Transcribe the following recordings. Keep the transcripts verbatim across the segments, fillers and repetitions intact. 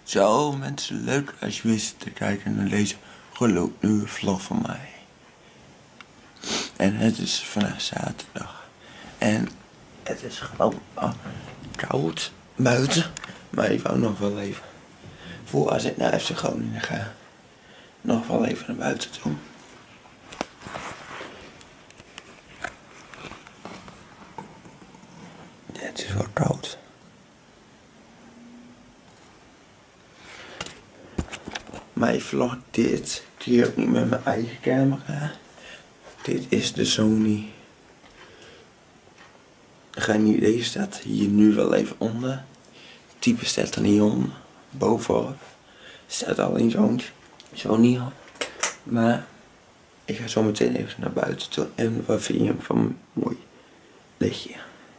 Zo mensen, leuk als je wist te kijken naar deze gloednieuwe vlog van mij. En het is vandaag zaterdag. En het is gewoon oh, koud buiten. Maar ik wou nog wel even, voor als ik naar F C Groningen ga, nog wel even naar buiten toe. Het is wel koud. Maar ik vlog dit keer ook niet met mijn eigen camera. Dit is de Sony. Geen idee, staat hier nu wel even onder. Type staat er niet onder. Bovenop staat alleen zo'n Sony op. Maar ik ga zo meteen even naar buiten toe. En wat vind je van een mooi lichtje?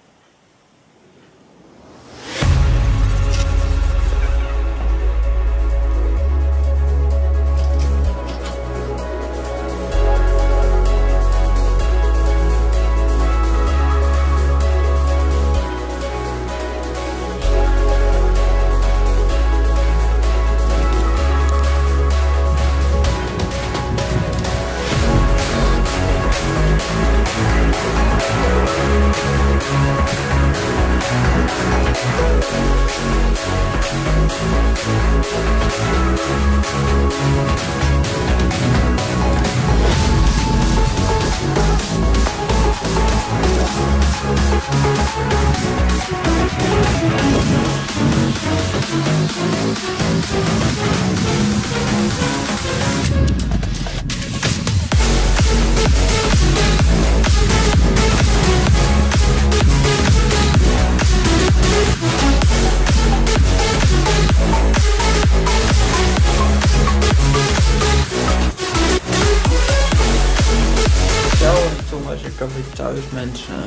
Toen was ik alweer thuis, mensen.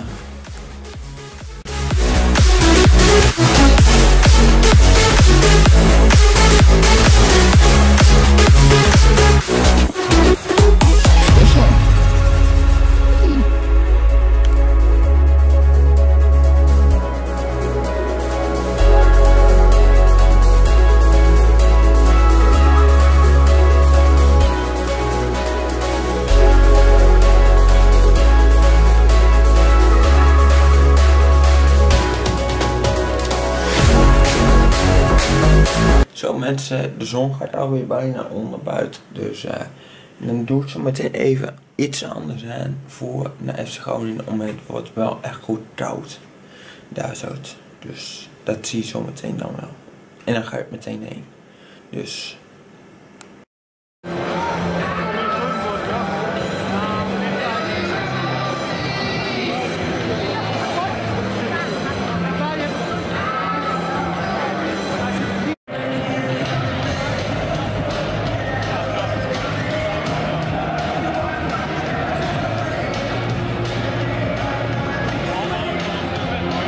Zo mensen, de zon gaat alweer bijna onder buiten, dus uh, dan doe ik zo meteen even iets anders aan voor naar F C Groningen, om het wordt wel echt goed koud daar zo. Dus dat zie je zo meteen dan wel. En dan ga ik meteen heen. Dus...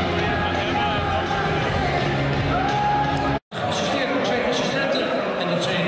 Assisteren nog twee assistenten en dat zijn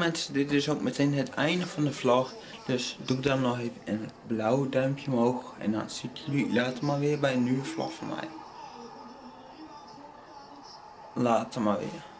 mensen, dit is ook meteen het einde van de vlog. Dus doe dan nog even een blauw duimpje omhoog. En dan zie ik jullie later maar weer bij een nieuwe vlog van mij. Later maar weer.